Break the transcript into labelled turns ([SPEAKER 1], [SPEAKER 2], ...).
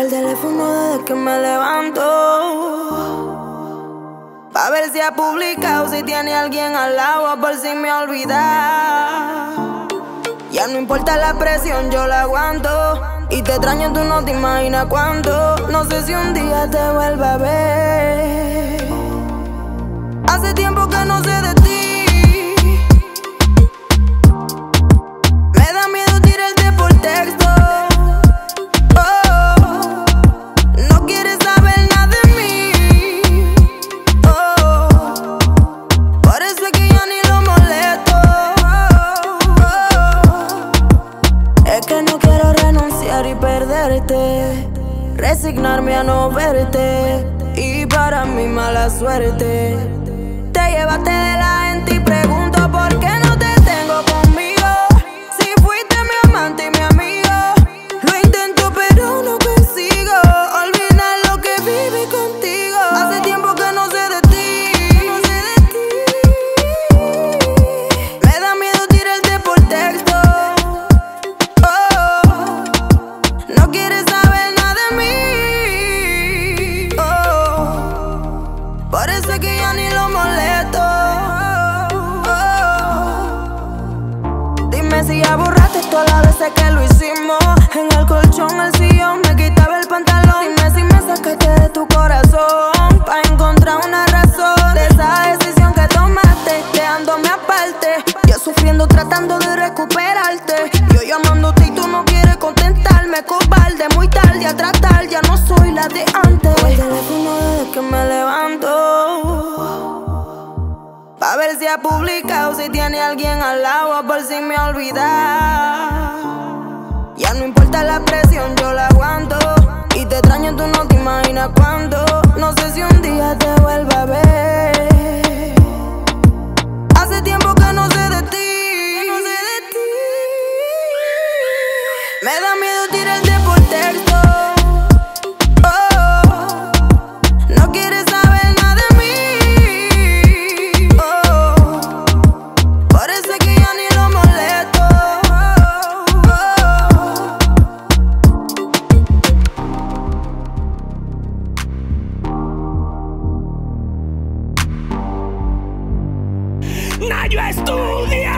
[SPEAKER 1] el teléfono desde que me levanto, pa' ver si ha publicado, si tiene alguien al lado, por si me ha olvidado. Ya no importa la presión, yo la aguanto. Y te extraño, tú no te imaginas cuánto. No sé si un día te vuelva a ver. Hace tiempo que no sé de ti. Me da miedo tirarte por texto. Oh, no quieres saber nada de mí. Oh, por eso es que yo ni lo molesto. Es que no quiero renunciar y perderte, resignarme a no verte. Y para mí mala suerte. Te llevaste de la gente y pregunto por qué no te tengo conmigo. Si fuiste mi amante y mi amigo. Lo intento pero no consigo olvidar lo que viví contigo. Hace tiempo que no sé de ti. Me da miedo tirarte por texto. Oh, no quieres saber nada de mí. Oh, por eso es que yo ni lo molesto. Dime si ya borraste todas las veces que lo hicimos. En el colchón, el sillón, me quitaba el pantalón. Dime si me sacaste de tu corazón, pa' encontrar una razón de esa decisión que tomaste, dejándome aparte. Yo sufriendo, tratando de recuperarte. Yo llamándote y tú no quieres contentarme. Cobarde, muy tarde a tratar, ya no soy la de antes. El teléfono desde que me levanto, pa' ver si ha publicado, si tiene alguien al lado, por si me ha olvidado. Ya no importa la presión, yo la aguanto. Y te extraño, tú no te imaginas cuánto. No sé si un día te vuelva a ver. Hace tiempo que no sé de ti. Me da miedo tirarte por texto. No quieres saber nada de mí. Oh, por eso es que yo ni lo molesto.
[SPEAKER 2] Nayo Estudio.